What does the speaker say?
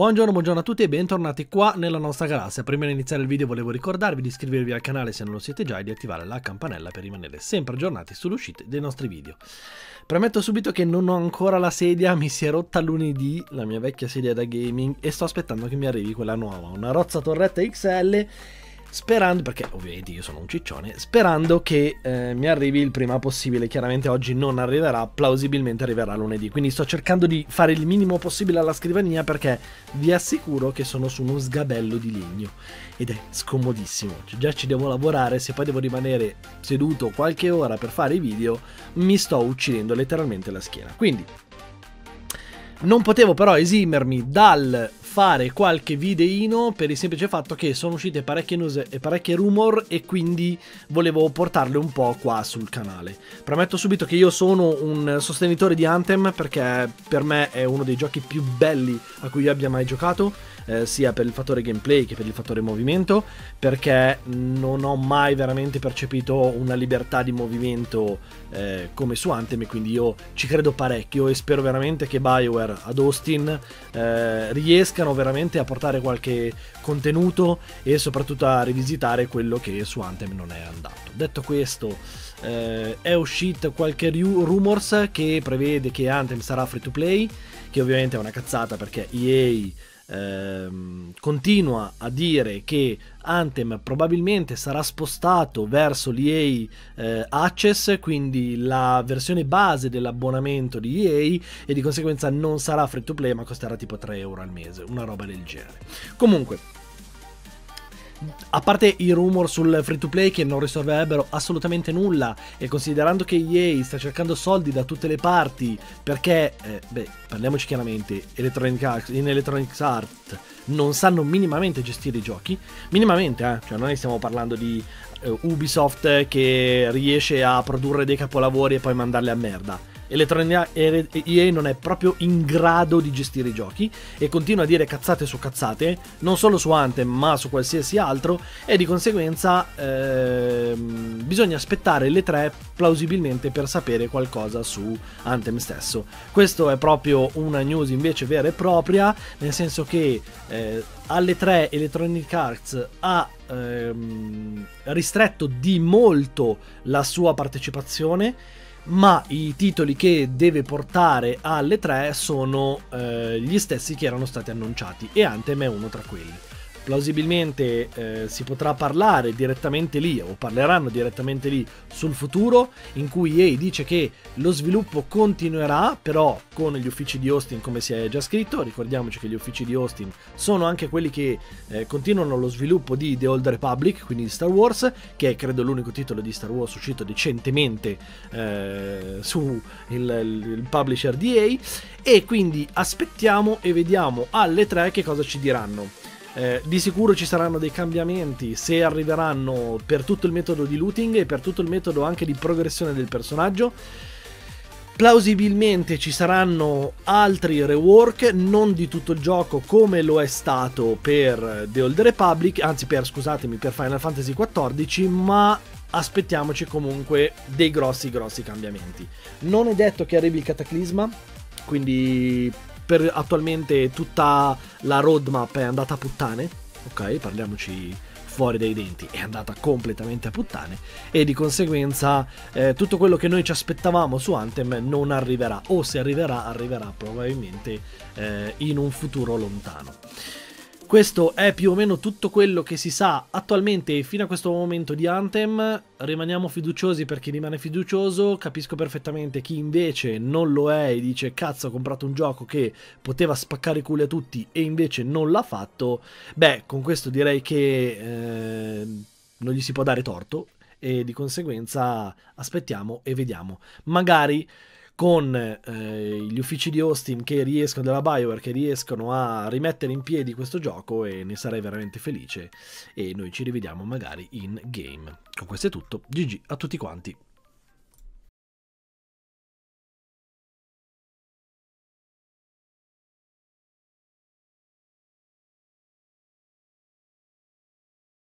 Buongiorno a tutti e bentornati qua nella nostra galassia. Prima di iniziare il video volevo ricordarvi di iscrivervi al canale se non lo siete già e di attivare la campanella per rimanere sempre aggiornati sulle uscite dei nostri video. Premetto subito che non ho ancora la sedia, mi si è rotta lunedì la mia vecchia sedia da gaming e sto aspettando che mi arrivi quella nuova, una rozza torretta XL. Sperando, perché ovviamente io sono un ciccione, sperando che mi arrivi il prima possibile. Chiaramente oggi non arriverà, plausibilmente arriverà lunedì. Quindi sto cercando di fare il minimo possibile alla scrivania perché vi assicuro che sono su uno sgabello di legno ed è scomodissimo. Già ci devo lavorare, se poi devo rimanere seduto qualche ora per fare i video mi sto uccidendo letteralmente la schiena. Quindi non potevo però esimermi dal fare qualche videino per il semplice fatto che sono uscite parecchie news e parecchie rumor e quindi volevo portarle un po' qua sul canale. Premetto subito che io sono un sostenitore di Anthem perché per me è uno dei giochi più belli a cui io abbia mai giocato, sia per il fattore gameplay che per il fattore movimento, perché non ho mai veramente percepito una libertà di movimento come su Anthem, e quindi io ci credo parecchio e spero veramente che BioWare ad Austin riescano veramente a portare qualche contenuto e soprattutto a rivisitare quello che su Anthem non è andato. Detto questo, è uscito qualche rumors che prevede che Anthem sarà free to play, che ovviamente è una cazzata perché EA continua a dire che Anthem probabilmente sarà spostato verso l'EA Access, quindi la versione base dell'abbonamento di EA, e di conseguenza non sarà free to play ma costerà tipo 3 euro al mese, una roba del genere. Comunque, a parte i rumor sul free to play che non risolverebbero assolutamente nulla, e considerando che EA sta cercando soldi da tutte le parti perché, parliamoci chiaramente, in Electronic Arts non sanno minimamente gestire i giochi, minimamente, cioè non stiamo parlando di Ubisoft che riesce a produrre dei capolavori e poi mandarli a merda. EA non è proprio in grado di gestire i giochi e continua a dire cazzate su cazzate, non solo su Anthem ma su qualsiasi altro, e di conseguenza bisogna aspettare le 3 plausibilmente per sapere qualcosa su Anthem stesso. Questo è proprio una news invece vera e propria, nel senso che alle 3 Electronic Arts ha ristretto di molto la sua partecipazione, ma i titoli che deve portare alle 3 sono gli stessi che erano stati annunciati e Anthem è uno tra quelli. Plausibilmente si potrà parlare direttamente lì, o parleranno direttamente lì, sul futuro, in cui EA dice che lo sviluppo continuerà, però con gli uffici di Austin, come si è già scritto. Ricordiamoci che gli uffici di Austin sono anche quelli che continuano lo sviluppo di The Old Republic, quindi di Star Wars, che è credo l'unico titolo di Star Wars uscito decentemente su il publisher di EA, e quindi aspettiamo e vediamo alle 3 che cosa ci diranno. Di sicuro ci saranno dei cambiamenti, se arriveranno, per tutto il metodo di looting e per tutto il metodo anche di progressione del personaggio. Plausibilmente ci saranno altri rework, non di tutto il gioco come lo è stato per The Old Republic, anzi per Final Fantasy XIV, ma aspettiamoci comunque dei grossi cambiamenti. Non è detto che arrivi il Cataclisma, quindi attualmente tutta la roadmap è andata a puttane, ok, parliamoci fuori dai denti, è andata completamente a puttane, e di conseguenza tutto quello che noi ci aspettavamo su Anthem non arriverà, o se arriverà, arriverà probabilmente in un futuro lontano. Questo è più o meno tutto quello che si sa attualmente fino a questo momento di Anthem. Rimaniamo fiduciosi per chi rimane fiducioso. Capisco perfettamente chi invece non lo è e dice cazzo, ho comprato un gioco che poteva spaccare i culi a tutti e invece non l'ha fatto. Beh, con questo direi che non gli si può dare torto, e di conseguenza aspettiamo e vediamo. Magari con gli uffici di Austin che riescono, della BioWare, che riescono a rimettere in piedi questo gioco, e ne sarei veramente felice, e noi ci rivediamo magari in game. Con questo è tutto, GG a tutti quanti.